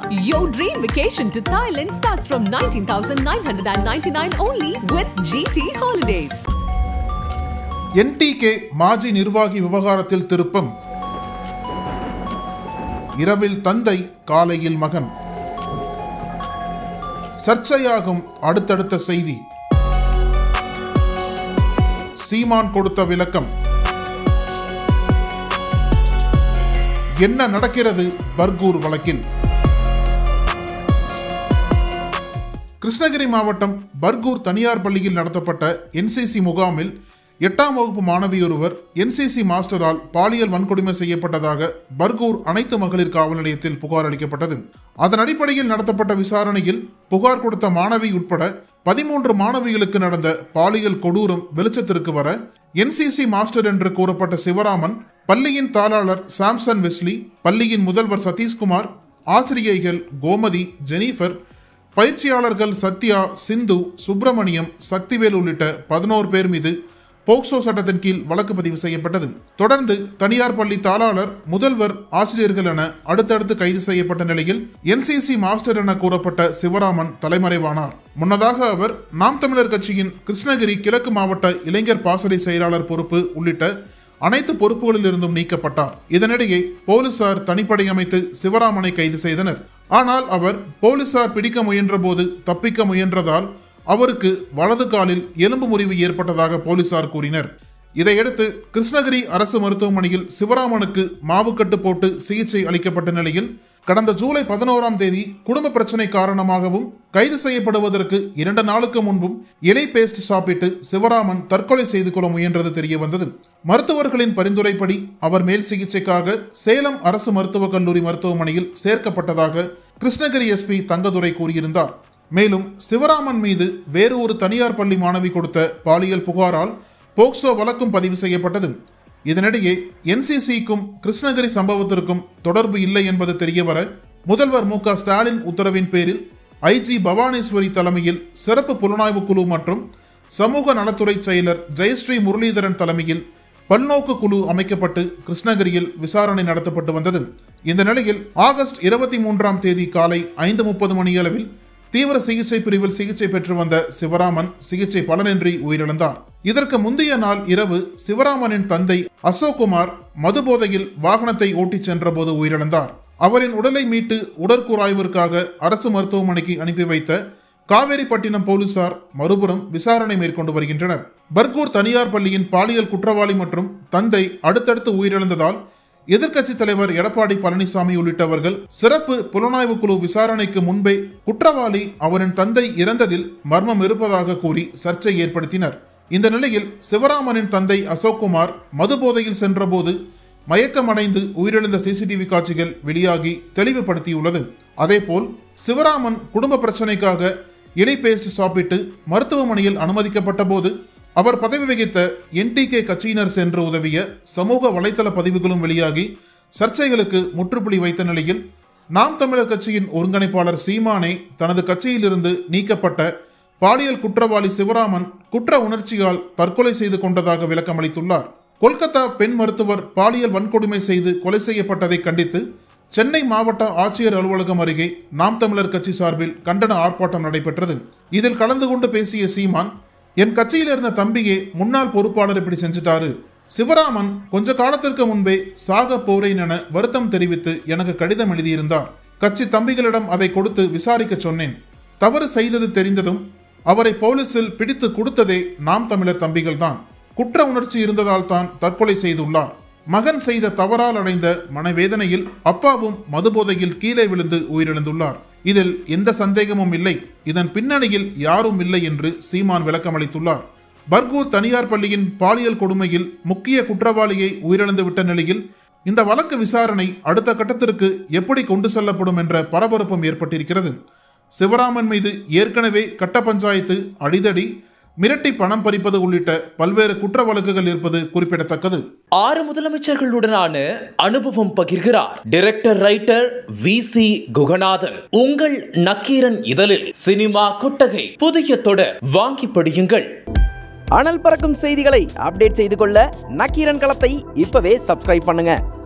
Your dream vacation to Thailand starts from 19,999 only with GT Holidays. NTK மாஜி நிர்வாகி விவகாரத்தில் திருப்பம். இரவில் தந்தை, காலையில் மகன். சர்ச்சையாகும் அடுத்தடுத்த செய்தி. சீமான் கொடுத்த விளக்கம். என்ன நடக்கிறது பர்கூர் வழக்கில்? கிருஷ்ணகிரி மாவட்டம் பர்கூர் தனியார் பள்ளியில் நடத்தப்பட்ட NCC முகாமில் 8ஆம் வகுப்பு மாணவியொருவர் NCC மாஸ்டரால் பாலியல் வன்கொடுமை செய்யப்பட்டதாக பர்கூர் அனைத்து மகளிர் காவல் நிலையத்தில் புகார் அளிக்கப்பட்டது. அதன் அடிப்படையில் நடத்தப்பட்ட விசாரணையில் புகார் கொடுத்த மாணவி உட்பட 13 மாணவிகளுக்கு நடந்த பாலியல் கொடூரம் வெளிச்சத்திற்கு வர NCC மாஸ்டர் என்று கூறப்பட்ட சிவராமன், பள்ளியின் தாளாளர் சாம்சன் வெஸ்லி, பள்ளியின் முதல்வர் சதீஷ்குமார், ஆசிரியைகள் கோமதி, ஜெனிஃபர், பயிற்சியாளர்கள் சத்யா, சிந்து, சுப்பிரமணியம், சக்திவேல் உள்ளிட்ட 11 பேர் மீது போக்சோ சட்டத்தின் கீழ் வழக்கு பதிவு செய்யப்பட்டது. தொடர்ந்து தனியார் பள்ளி தாளாளர், முதல்வர், ஆசிரியர்கள் என அடுத்தடுத்து கைது செய்யப்பட்ட நிலையில் NCC மாஸ்டர் என கூறப்பட்ட சிவராமன் தலைமறைவானார். முன்னதாக அவர் நாம் தமிழர் கட்சியின் கிருஷ்ணகிரி கிழக்கு மாவட்ட இளைஞர் பாசறை செயலாளர் பொறுப்பு உள்ளிட்ட அனைத்து பொறுப்புகளில் இருந்தும் நீக்கப்பட்டார். இதனிடையே போலீசார் தனிப்படை அமைத்து சிவராமனை கைது செய்தனர். ஆனால் அவர் போலீசார் பிடிக்க முயன்ற போது தப்பிக்க முயன்றதால் அவருக்கு வலது காலில் எலும்பு முறிவு ஏற்பட்டதாக போலீசார் கூறினர். இதையடுத்து கிருஷ்ணகிரி அரசு மருத்துவமனையில் சிவராமனுக்கு மாவுக்கட்டு போட்டு சிகிச்சை அளிக்கப்பட்ட நிலையில் கடந்த ஜூலை 11ஆம் தேதி குடும்ப பிரச்சனை காரணமாகவும் கைது செய்யப்படுவதற்கு 2 நாளுக்கு முன்பும் இலை பேஸ்ட் சாப்பிட்டு சிவராமன் தற்கொலை செய்து கொள்ள முயன்றது தெரிய வந்தது. மருத்துவர்களின் பரிந்துரைப்படி அவர் மேல் சிகிச்சைக்காக சேலம் அரசு மருத்துவக் கல்லூரி மருத்துவமனையில் சேர்க்கப்பட்டதாக கிருஷ்ணகிரி SP தங்கதுரை கூறியிருந்தார். மேலும் சிவராமன் மீது வேறு ஒரு தனியார் பள்ளி மாணவி கொடுத்த பாலியல் புகாரால் போக்சோ வழக்கும் பதிவு செய்யப்பட்டது. இதனிடையே NCCக்கும் கிருஷ்ணகிரி சம்பவத்திற்கும் தொடர்பு இல்லை என்பது தெரியவர முதல்வர் MK ஸ்டாலின் உத்தரவின் பேரில் IG பவானேஸ்வரி தலைமையில் சிறப்பு புலனாய்வு குழு மற்றும் சமூக நலத்துறை செயலர் ஜெயஸ்ரீ முரளிதரன் தலைமையில் பல்நோக்கு குழு அமைக்கப்பட்டு கிருஷ்ணகிரியில் விசாரணை நடத்தப்பட்டு வந்தது. இந்த நிலையில் ஆகஸ்ட் 23ஆம் தேதி காலை 5:30 மணியளவில் தீவிர சிகிச்சை பிரிவில் சிகிச்சை பெற்று வந்த சிவராமன் சிகிச்சை பலனின்றி உயிரிழந்தார். இதற்கு முந்தைய நாள் இரவு சிவராமனின் தந்தை அசோக்குமார் மதுபோதையில் வாகனத்தை ஓட்டிச் சென்ற போது உயிரிழந்தார். அவரின் உடலை மீட்டு உடற்கூறாய்விற்காக அரசு மருத்துவமனைக்கு அனுப்பி வைத்த காவேரிப்பட்டினம் போலீசார் மறுபுறம் விசாரணை மேற்கொண்டு வருகின்றனர். பர்கூர் தனியார் பள்ளியின் பாலியல் குற்றவாளி மற்றும் தந்தை அடுத்தடுத்து உயிரிழந்ததால் எதிர்க்கட்சி தலைவர் எடப்பாடி பழனிசாமி உள்ளிட்டவர்கள் சிறப்பு புலனாய்வு குழு விசாரணைக்கு முன்பே குற்றவாளி அவரின் தந்தை இறந்ததில் மர்மம் இருப்பதாக கூறி சர்ச்சை ஏற்படுத்தினர். இந்த நிலையில் சிவராமனின் தந்தை அசோக்குமார் மதுபோதையில் சென்றபோது மயக்கமடைந்து உயிரிழந்த CCTV காட்சிகள் வெளியாகி தெளிவுபடுத்தியுள்ளது. அதேபோல் சிவராமன் குடும்ப பிரச்சனைக்காக இலை பேஸ்ட் சாப்பிட்டு மருத்துவமனையில் அனுமதிக்கப்பட்ட போது அவர் பதவி வகித்த NTK கட்சியினர் சென்று உதவிய சமூக வலைதள பதிவுகளும் வெளியாகி சர்ச்சைகளுக்கு முற்றுப்புள்ளி வைத்த நிலையில் நாம் தமிழர் கட்சியின் ஒருங்கிணைப்பாளர் சீமானை தனது கட்சியிலிருந்து நீக்கப்பட்ட பாலியல் குற்றவாளி சிவராமன் குற்ற உணர்ச்சியால் தற்கொலை செய்து கொண்டதாக விளக்கம் அளித்துள்ளார். கொல்கத்தா பெண் மருத்துவர் பாலியல் வன்கொடுமை செய்து கொலை செய்யப்பட்டதை கண்டித்து சென்னை மாவட்ட ஆட்சியர் அலுவலகம் அருகே நாம் தமிழர் கட்சி சார்பில் கண்டன ஆர்ப்பாட்டம் நடைபெற்றது. இதில் கலந்து கொண்டு பேசிய சீமான், என் கட்சியில் இருந்த தம்பியே முன்னாள் பொறுப்பாளர் இப்படி செஞ்சுட்டாரு. சிவராமன் கொஞ்ச காலத்திற்கு முன்பே சாக போறேன் என வருத்தம் தெரிவித்து எனக்கு கடிதம் எழுதியிருந்தார். கட்சி தம்பிகளிடம் அதை கொடுத்து விசாரிக்க சொன்னேன். தவறு செய்தது தெரிந்ததும் அவரை போலீசில் பிடித்து கொடுத்ததே நாம் தமிழர் தம்பிகள் தான். குற்ற உணர்ச்சி இருந்ததால் தான் தற்கொலை செய்துள்ளார். மகன் செய்த தவறால் அடைந்த மனவேதனையில் அப்பாவும் மதுபோதையில் கீழே விழுந்து உயிரிழந்துள்ளார். இதில் எந்த சந்தேகமும் இல்லை. இதன் பின்னணியில் யாரும் இல்லை என்று சீமான் விளக்கம் அளித்துள்ளார். பர்கூர் தனியார் பள்ளியின் பாலியல் கொடுமையில் முக்கிய குற்றவாளியை உயிரிழந்து விட்ட நிலையில் இந்த வழக்கு விசாரணை அடுத்த கட்டத்திற்கு எப்படி கொண்டு செல்லப்படும் என்ற பரபரப்பும் ஏற்பட்டிருக்கிறது. சிவராமன் மீது ஏற்கனவே கட்ட பஞ்சாயத்து, அடிதடி, மிரட்டி பணம் பறிப்பது உள்ளிட்ட பல்வேறு குற்ற வழக்குகள் இருப்பது குறிப்பிடத்தக்கது. 6 முதலமைச்சர்களுடனான அனுபவம் பகிர்கிறார் டைரக்டர் ரைட்டர் VC குகநாதன். உங்கள் நக்கீரன் இதழில் சினிமா கொட்டகை புதிய தொடர் வாங்கி படியுங்கள். அனல் பறக்கும் செய்திகளை அப்டேட் செய்து கொள்ள நக்கீரன் களத்தை இப்பவே சப்ஸ்கிரைப் பண்ணுங்க.